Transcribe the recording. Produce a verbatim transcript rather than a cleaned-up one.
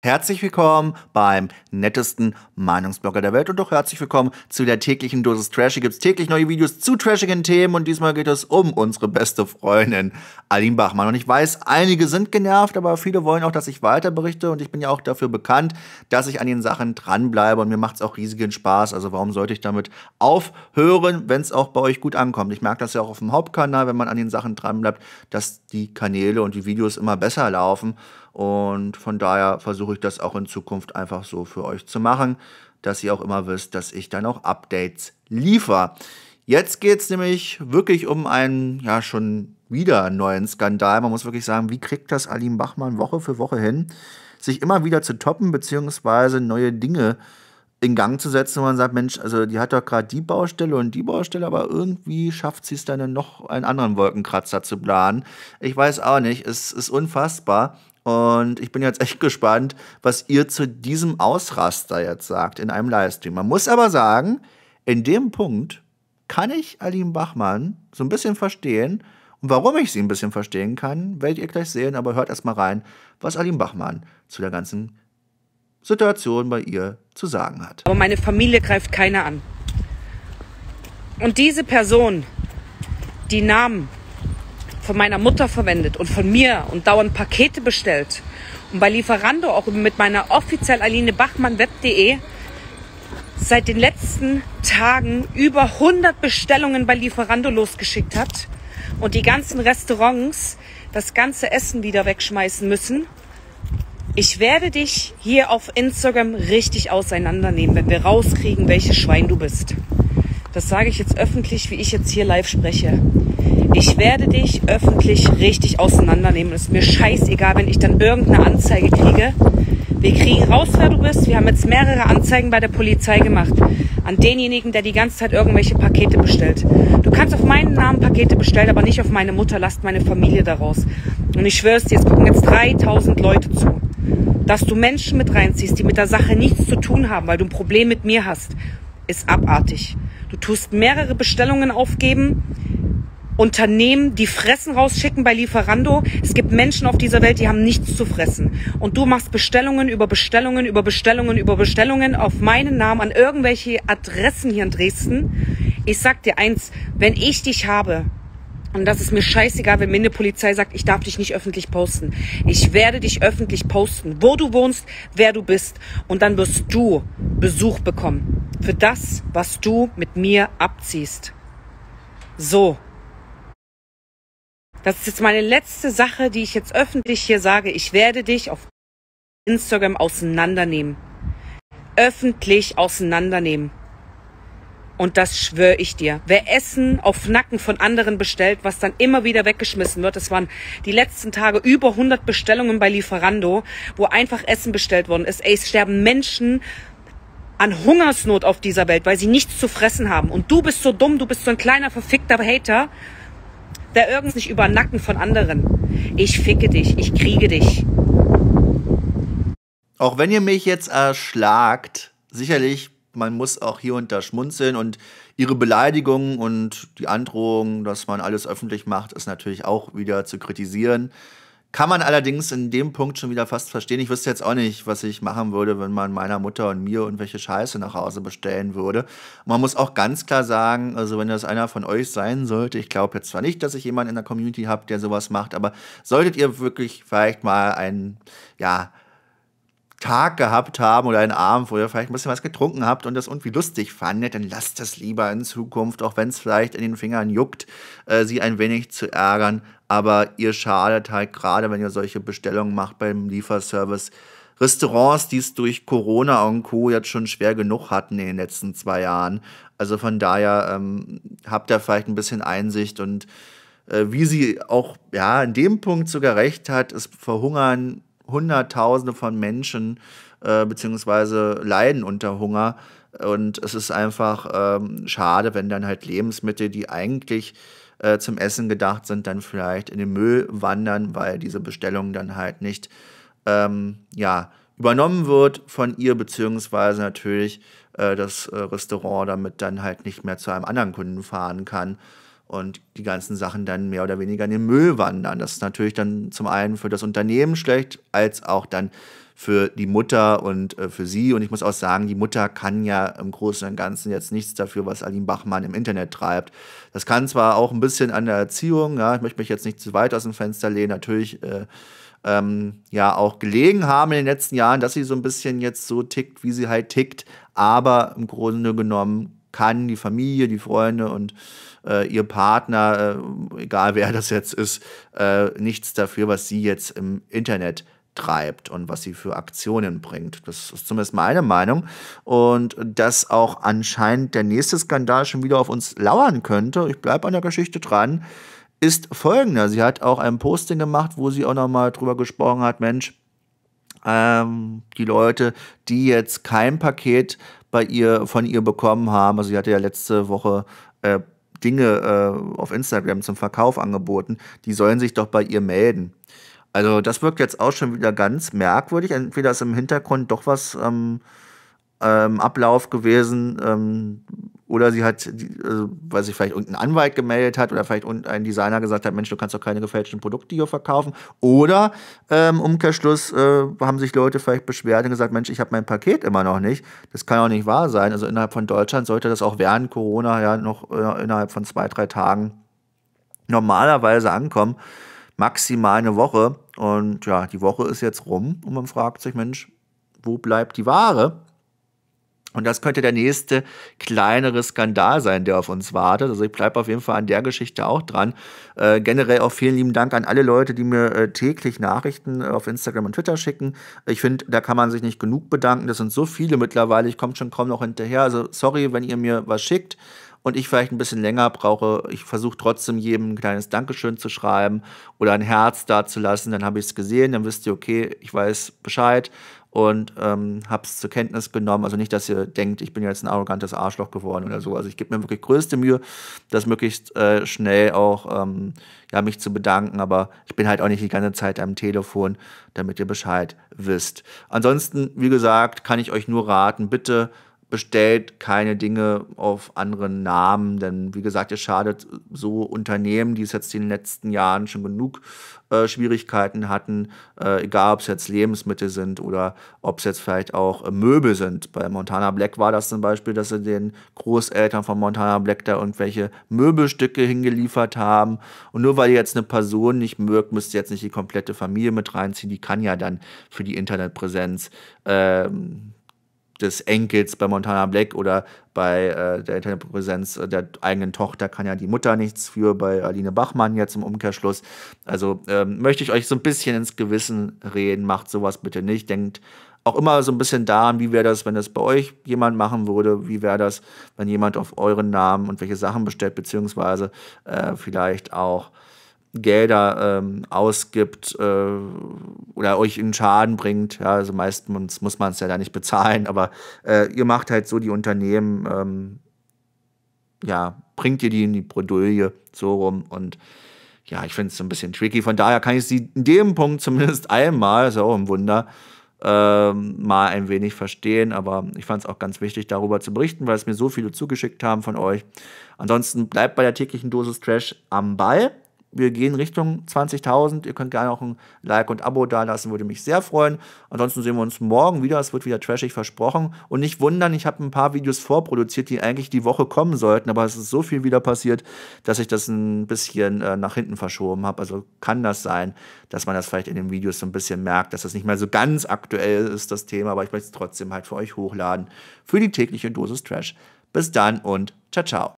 Herzlich willkommen beim nettesten Meinungsblogger der Welt und auch herzlich willkommen zu der täglichen Dosis Trash. Hier gibt es täglich neue Videos zu trashigen Themen und diesmal geht es um unsere beste Freundin Aline Bachmann. Und ich weiß, einige sind genervt, aber viele wollen auch, dass ich weiter berichte und ich bin ja auch dafür bekannt, dass ich an den Sachen dranbleibe und mir macht es auch riesigen Spaß. Also warum sollte ich damit aufhören, wenn es auch bei euch gut ankommt? Ich merke das ja auch auf dem Hauptkanal, wenn man an den Sachen dranbleibt, dass die Kanäle und die Videos immer besser laufen. Und von daher versuche ich das auch in Zukunft einfach so für euch zu machen, dass ihr auch immer wisst, dass ich dann auch Updates liefere. Jetzt geht es nämlich wirklich um einen, ja schon wieder neuen Skandal. Man muss wirklich sagen, wie kriegt das Aline Bachmann Woche für Woche hin, sich immer wieder zu toppen, beziehungsweise neue Dinge in Gang zu setzen, wo man sagt, Mensch, also die hat doch gerade die Baustelle und die Baustelle, aber irgendwie schafft sie es dann noch einen anderen Wolkenkratzer zu planen. Ich weiß auch nicht, es ist unfassbar. Und ich bin jetzt echt gespannt, was ihr zu diesem Ausraster jetzt sagt in einem Livestream. Man muss aber sagen, in dem Punkt kann ich Aline Bachmann so ein bisschen verstehen. Und warum ich sie ein bisschen verstehen kann, werdet ihr gleich sehen. Aber hört erst mal rein, was Aline Bachmann zu der ganzen Situation bei ihr zu sagen hat. Aber meine Familie greift keiner an. Und diese Person, die Namen von meiner Mutter verwendet und von mir und dauernd Pakete bestellt und bei Lieferando auch mit meiner offiziell aline bachmann web punkt de seit den letzten Tagen über hundert Bestellungen bei Lieferando losgeschickt hat und die ganzen Restaurants das ganze Essen wieder wegschmeißen müssen. Ich werde dich hier auf Instagram richtig auseinandernehmen, wenn wir rauskriegen, welches Schwein du bist. Das sage ich jetzt öffentlich, wie ich jetzt hier live spreche. Ich werde dich öffentlich richtig auseinandernehmen. Es ist mir scheißegal, wenn ich dann irgendeine Anzeige kriege. Wir kriegen raus, wer du bist. Wir haben jetzt mehrere Anzeigen bei der Polizei gemacht. An denjenigen, der die ganze Zeit irgendwelche Pakete bestellt. Du kannst auf meinen Namen Pakete bestellen, aber nicht auf meine Mutter. Lasst meine Familie daraus. Und ich schwöre es dir, es gucken jetzt dreitausend Leute zu. Dass du Menschen mit reinziehst, die mit der Sache nichts zu tun haben, weil du ein Problem mit mir hast, ist abartig. Du tust mehrere Bestellungen aufgeben, Unternehmen, die Fressen rausschicken bei Lieferando. Es gibt Menschen auf dieser Welt, die haben nichts zu fressen. Und du machst Bestellungen über Bestellungen, über Bestellungen, über Bestellungen auf meinen Namen an irgendwelche Adressen hier in Dresden. Ich sag dir eins, wenn ich dich habe, und das ist mir scheißegal, wenn mir eine Polizei sagt, ich darf dich nicht öffentlich posten. Ich werde dich öffentlich posten, wo du wohnst, wer du bist. Und dann wirst du Besuch bekommen für das, was du mit mir abziehst. So. Das ist jetzt meine letzte Sache, die ich jetzt öffentlich hier sage. Ich werde dich auf Instagram auseinandernehmen. Öffentlich auseinandernehmen. Und das schwöre ich dir. Wer Essen auf Nacken von anderen bestellt, was dann immer wieder weggeschmissen wird, das waren die letzten Tage über hundert Bestellungen bei Lieferando, wo einfach Essen bestellt worden ist. Ey, es sterben Menschen an Hungersnot auf dieser Welt, weil sie nichts zu fressen haben. Und du bist so dumm, du bist so ein kleiner verfickter Hater, der irgendwas nicht über den Nacken von anderen. Ich ficke dich, ich kriege dich. Auch wenn ihr mich jetzt erschlagt, sicherlich, man muss auch hier und da schmunzeln und ihre Beleidigungen und die Androhung, dass man alles öffentlich macht, ist natürlich auch wieder zu kritisieren. Kann man allerdings in dem Punkt schon wieder fast verstehen. Ich wüsste jetzt auch nicht, was ich machen würde, wenn man meiner Mutter und mir irgendwelche Scheiße nach Hause bestellen würde. Und man muss auch ganz klar sagen, also wenn das einer von euch sein sollte, ich glaube jetzt zwar nicht, dass ich jemanden in der Community habe, der sowas macht, aber solltet ihr wirklich vielleicht mal einen, ja, Tag gehabt haben oder einen Abend, wo ihr vielleicht ein bisschen was getrunken habt und das irgendwie lustig fandet, dann lasst das lieber in Zukunft, auch wenn es vielleicht in den Fingern juckt, äh, sie ein wenig zu ärgern. Aber ihr schadet halt gerade, wenn ihr solche Bestellungen macht beim Lieferservice. Restaurants, die es durch Corona und Co. jetzt schon schwer genug hatten in den letzten zwei Jahren. Also von daher ähm, habt ihr vielleicht ein bisschen Einsicht und äh, wie sie auch ja in dem Punkt sogar recht hat, es verhungern Hunderttausende von Menschen äh, beziehungsweise leiden unter Hunger und es ist einfach ähm, schade, wenn dann halt Lebensmittel, die eigentlich äh, zum Essen gedacht sind, dann vielleicht in den Müll wandern, weil diese Bestellung dann halt nicht ähm, ja, übernommen wird von ihr, beziehungsweise natürlich äh, das äh, Restaurant damit dann halt nicht mehr zu einem anderen Kunden fahren kann. Und die ganzen Sachen dann mehr oder weniger in den Müll wandern. Das ist natürlich dann zum einen für das Unternehmen schlecht, als auch dann für die Mutter und äh, für sie. Und ich muss auch sagen, die Mutter kann ja im Großen und Ganzen jetzt nichts dafür, was Aline Bachmann im Internet treibt. Das kann zwar auch ein bisschen an der Erziehung, ja, ich möchte mich jetzt nicht zu weit aus dem Fenster lehnen, natürlich äh, ähm, ja auch gelegen haben in den letzten Jahren, dass sie so ein bisschen jetzt so tickt, wie sie halt tickt. Aber im Grunde genommen kann die Familie, die Freunde und äh, ihr Partner, äh, egal wer das jetzt ist, äh, nichts dafür, was sie jetzt im Internet treibt und was sie für Aktionen bringt. Das ist zumindest meine Meinung. Und dass auch anscheinend der nächste Skandal schon wieder auf uns lauern könnte, ich bleibe an der Geschichte dran, ist folgender. Sie hat auch ein Posting gemacht, wo sie auch nochmal drüber gesprochen hat, Mensch, ähm, die Leute, die jetzt kein Paket bei ihr, von ihr bekommen haben, also sie hatte ja letzte Woche äh, Dinge äh, auf Instagram zum Verkauf angeboten, die sollen sich doch bei ihr melden. Also das wirkt jetzt auch schon wieder ganz merkwürdig. Entweder ist im Hintergrund doch was ähm, ähm, Ablauf gewesen ähm, oder sie hat, also, weil sich vielleicht irgendein Anwalt gemeldet hat oder vielleicht ein Designer gesagt hat, Mensch, du kannst doch keine gefälschten Produkte hier verkaufen. Oder im ähm, Umkehrschluss äh, haben sich Leute vielleicht beschwert und gesagt, Mensch, ich habe mein Paket immer noch nicht. Das kann auch nicht wahr sein. Also innerhalb von Deutschland sollte das auch während Corona ja noch äh, innerhalb von zwei, drei Tagen normalerweise ankommen. Maximal eine Woche. Und ja, die Woche ist jetzt rum und man fragt sich, Mensch, wo bleibt die Ware? Und das könnte der nächste kleinere Skandal sein, der auf uns wartet. Also ich bleibe auf jeden Fall an der Geschichte auch dran. Äh, generell auch vielen lieben Dank an alle Leute, die mir äh, täglich Nachrichten äh, auf Instagram und Twitter schicken. Ich finde, da kann man sich nicht genug bedanken. Das sind so viele mittlerweile, ich komme schon kaum noch hinterher. Also sorry, wenn ihr mir was schickt und ich vielleicht ein bisschen länger brauche. Ich versuche trotzdem jedem ein kleines Dankeschön zu schreiben oder ein Herz dazulassen. Dann habe ich es gesehen, dann wisst ihr, okay, ich weiß Bescheid und ähm, habe es zur Kenntnis genommen. Also nicht, dass ihr denkt, ich bin jetzt ein arrogantes Arschloch geworden oder so. Also ich gebe mir wirklich größte Mühe, das möglichst äh, schnell auch ähm, ja, mich zu bedanken. Aber ich bin halt auch nicht die ganze Zeit am Telefon, damit ihr Bescheid wisst. Ansonsten, wie gesagt, kann ich euch nur raten, bitte bestellt keine Dinge auf anderen Namen, denn wie gesagt, ihr schadet so Unternehmen, die es jetzt in den letzten Jahren schon genug äh, Schwierigkeiten hatten, äh, egal ob es jetzt Lebensmittel sind oder ob es jetzt vielleicht auch äh, Möbel sind. Bei Montana Black war das zum Beispiel, dass sie den Großeltern von Montana Black da irgendwelche Möbelstücke hingeliefert haben und nur weil ihr jetzt eine Person nicht mögt, müsst ihr jetzt nicht die komplette Familie mit reinziehen, die kann ja dann für die Internetpräsenz ähm, des Enkels bei Montana Black oder bei äh, der Internetpräsenz der eigenen Tochter kann ja die Mutter nichts für, bei Aline Bachmann jetzt im Umkehrschluss. Also ähm, möchte ich euch so ein bisschen ins Gewissen reden, macht sowas bitte nicht. Denkt auch immer so ein bisschen daran, wie wäre das, wenn das bei euch jemand machen würde, wie wäre das, wenn jemand auf euren Namen und welche Sachen bestellt, beziehungsweise äh, vielleicht auch Gelder ähm, ausgibt äh, oder euch in Schaden bringt. Ja, also meistens muss man es ja da nicht bezahlen, aber äh, ihr macht halt so die Unternehmen, ähm, ja, bringt ihr die in die Bredouille so rum und ja, ich finde es so ein bisschen tricky. Von daher kann ich sie in dem Punkt zumindest einmal, ist ja auch ein Wunder, ähm, mal ein wenig verstehen, aber ich fand es auch ganz wichtig, darüber zu berichten, weil es mir so viele zugeschickt haben von euch. Ansonsten bleibt bei der täglichen Dosis Trash am Ball. Wir gehen Richtung zwanzigtausend. Ihr könnt gerne auch ein Like und Abo dalassen, würde mich sehr freuen. Ansonsten sehen wir uns morgen wieder. Es wird wieder trashig versprochen. Und nicht wundern, ich habe ein paar Videos vorproduziert, die eigentlich die Woche kommen sollten. Aber es ist so viel wieder passiert, dass ich das ein bisschen äh, nach hinten verschoben habe. Also kann das sein, dass man das vielleicht in den Videos so ein bisschen merkt, dass das nicht mehr so ganz aktuell ist, das Thema. Aber ich möchte es trotzdem halt für euch hochladen. Für die tägliche Dosis Trash. Bis dann und ciao, ciao.